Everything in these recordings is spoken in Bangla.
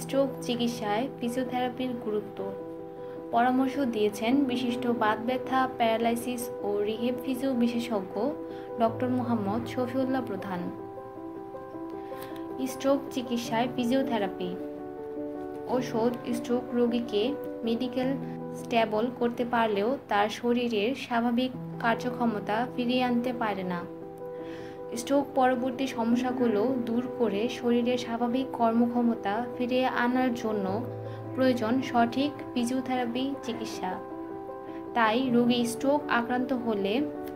স্ট্রোক চিকিৎসায় ফিজিওথেরাপির গুরুত্ব পরামর্শ দিয়েছেন বিশিষ্ট বাত ব্যথা, প্যারালাইসিস ও রিহেব ফিজিও বিশেষজ্ঞ ডক্টর মোহাম্মদ শফিউল্লাহ প্রধান। স্ট্রোক চিকিৎসায় ফিজিওথেরাপি ওষুধ স্ট্রোক রোগীকে মেডিকেল স্টেবল করতে পারলেও তার শরীরের স্বাভাবিক কার্যক্ষমতা ফিরিয়ে আনতে পারে না। স্ট্রোক পরবর্তী সমস্যাগুলো দূর করে শরীরের স্বাভাবিক কর্মক্ষমতা ফিরিয়ে আনার জন্য প্রয়োজন সঠিক ফিজিওথেরাপি চিকিৎসা। তাই রোগী স্ট্রোক আক্রান্ত হলে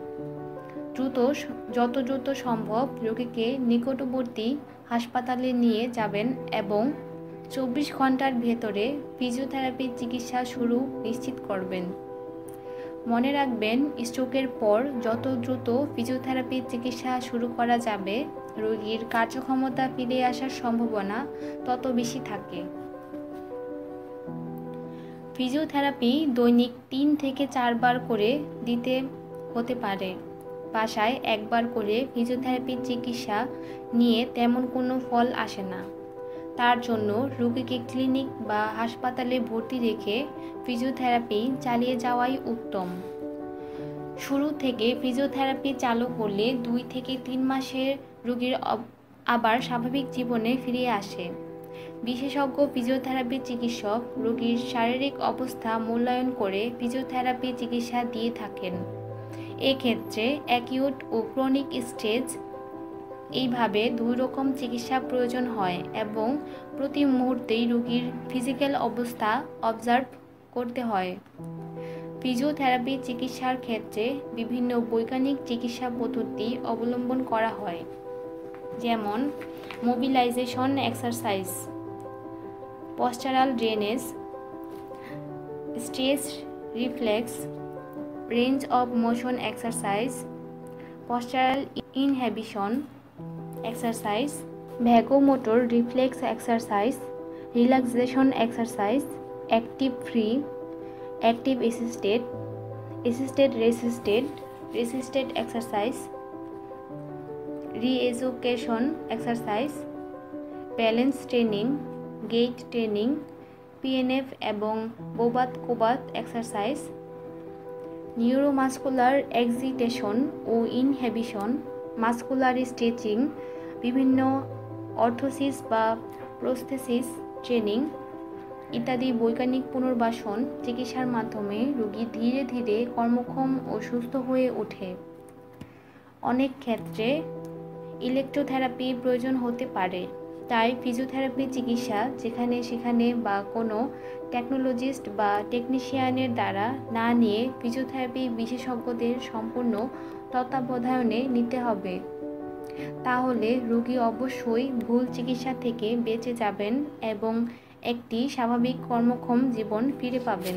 যত দ্রুত সম্ভব রোগীকে নিকটবর্তী হাসপাতালে নিয়ে যাবেন এবং 24 ঘন্টার ভেতরে ফিজিওথেরাপি চিকিৎসা শুরু নিশ্চিত করবেন। মনে রাখবেন, স্ট্রোকের পর যত দ্রুত ফিজিওথেরাপি চিকিৎসা শুরু করা যাবে রোগীর কার্যক্ষমতা ফিরে আসার সম্ভাবনা তত বেশি থাকে। ফিজিওথেরাপি দৈনিক 3 থেকে 4 বার করে দিতে হতে পারে। বাসায় একবার করে ফিজিওথেরাপি চিকিৎসা নিয়ে তেমন কোনো ফল আসে না। তার জন্য রোগীকে ক্লিনিক বা হাসপাতালে ভর্তি রেখে ফিজিওথেরাপি চালিয়ে যাওয়াই উত্তম। শুরু থেকে ফিজিওথেরাপি চালু করলে 2 থেকে 3 মাসে রোগীর আবার স্বাভাবিক জীবনে ফিরে আসে। বিশেষজ্ঞ ফিজিওথেরাপি চিকিৎসক রোগীর শারীরিক অবস্থা মূল্যায়ন করে ফিজিওথেরাপি চিকিৎসা দিয়ে থাকেন। এক্ষেত্রে অ্যাকিউট ও ক্রনিক স্টেজ এইভাবে 2 রকম চিকিৎসা প্রয়োজন হয় এবং প্রতি মুহূর্তেই রোগীর ফিজিক্যাল অবস্থা অবজার্ভ করতে হয়। ফিজিওথেরাপি চিকিৎসার ক্ষেত্রে বিভিন্ন বৈজ্ঞানিক চিকিৎসা পদ্ধতি অবলম্বন করা হয়, যেমন mobilisation exercise, postural drainage, stress reflex, range of motion exercise, postural inhibition exercise, vagomotor reflex exercise, relaxation exercise, active free, active assisted, assisted resisted exercise, reeducation exercise, balance training, gait training, PNF এবং বোবাত এক্সারসাইজ, নিউরোমাস্কুলার এক্সিটেশন ও ইনহিবিশন, মাস্কুলার স্ট্রেচিং, বিভিন্ন অর্থোসিস বা প্রস্থেসিস ট্রেনিং ইত্যাদি বৈজ্ঞানিক পুনর্বাসন চিকিৎসার মাধ্যমে রোগী ধীরে ধীরে কর্মক্ষম ও সুস্থ হয়ে ওঠে। অনেক ক্ষেত্রে ইলেকট্রোথেরাপি প্রয়োজন হতে পারে। তাই ফিজিওথেরাপি চিকিৎসা যেখানে সেখানে বা কোনো টেকনোলজিস্ট বা টেকনিশিয়ানের দ্বারা না নিয়ে ফিজিওথেরাপি বিশেষজ্ঞদের সম্পূর্ণ তত্ত্বাবধানে নিতে হবে। তাহলে রোগী অবশ্যই ভুল চিকিৎসা থেকে বেঁচে যাবেন এবং একটি স্বাভাবিক কর্মক্ষম জীবন ফিরে পাবেন।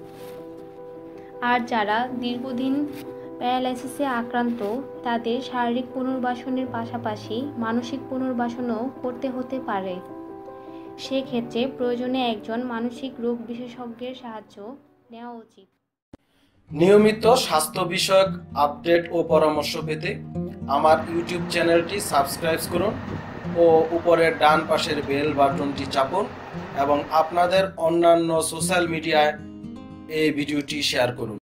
আর যারা দীর্ঘদিন প্যারালাইসিসে আক্রান্ত তাদের শারীরিক পুনর্বাসনের পাশাপাশি মানসিক পুনর্বাসনও করতে হতে পারে। সেক্ষেত্রে প্রয়োজনে একজন মানসিক রোগ বিশেষজ্ঞের সাহায্য নেওয়া উচিত। নিয়মিত স্বাস্থ্য বিষয়ক আপডেট ও পরামর্শ পেতে আমার ইউটিউব চ্যানেলটি সাবস্ক্রাইব করুন ও উপরের ডান পাশের বেল বাটনটি চাপুন এবং আপনাদের অন্যান্য সোশ্যাল মিডিয়ায় এই ভিডিওটি শেয়ার করুন।